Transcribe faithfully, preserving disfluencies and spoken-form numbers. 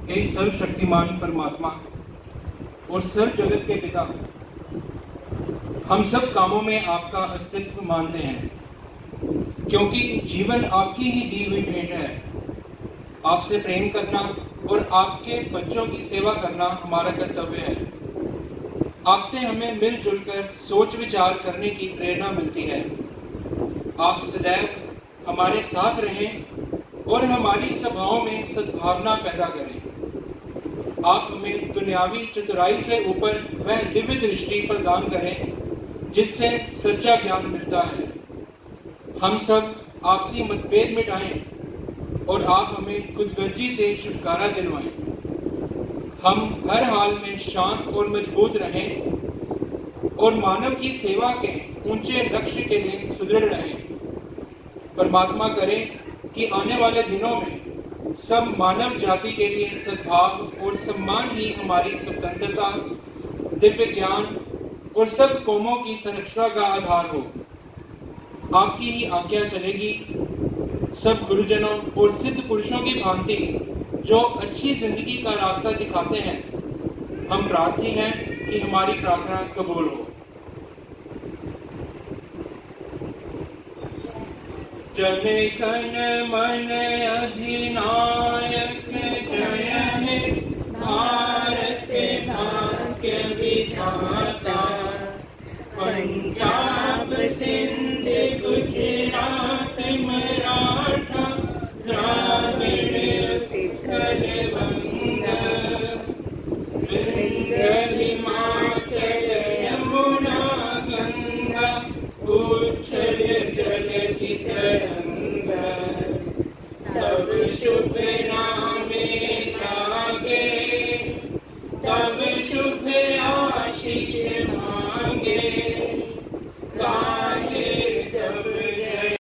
हे सर्वशक्तिमान परमात्मा और सर्व जगत के पिता, हम सब कामों में आपका अस्तित्व मानते हैं, क्योंकि जीवन आपकी ही दी हुई भेंट है। आपसे प्रेम करना और आपके बच्चों की सेवा करना हमारा कर्तव्य है। आपसे हमें मिलजुल कर सोच विचार करने की प्रेरणा मिलती है। आप सदैव हमारे साथ रहें और हमारी सभाओं में सद्भावना पैदा करें। आप हमें दुनियावी चतुराई से ऊपर वह दिव्य दृष्टि प्रदान करें जिससे सच्चा ज्ञान मिलता है। हम सब आपसी मतभेद मिटाएं और आप हमें खुदगर्जी से छुटकारा दिलवाएं। हम हर हाल में शांत और मजबूत रहें और मानव की सेवा के ऊंचे लक्ष्य के लिए सुदृढ़ रहें। परमात्मा करे कि आने वाले दिनों में सब मानव जाति के लिए सद्भाव और सम्मान ही हमारी स्वतंत्रता, दिव्य ज्ञान और सब कौमों की संरक्षण का आधार हो। आपकी ही आज्ञा चलेगी। सब गुरुजनों और सिद्ध पुरुषों की भांति जो अच्छी जिंदगी का रास्ता दिखाते हैं, हम प्रार्थी हैं कि हमारी प्रार्थना कबूल हो। जने कन मन अधिनायक जय है भारत भाग्य विधाता। पंजाब सिंध गुजरात मराठा द्राविड़ उत्कल बंगा। विंध्य हिमाचल यमुना गंगा उच्छल जलधि तरंगा। तब शुभ नामे जागे, तब शुभ आशीष